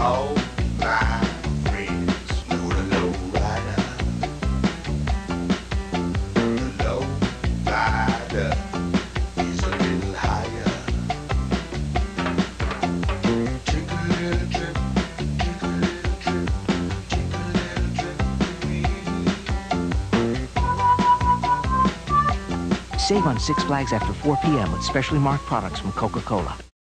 All my friends know the low rider. The low rider is a little higher. Take a little trip, take a little trip, take a little trip with me. Save on Six Flags after 4 p.m. with specially marked products from Coca-Cola.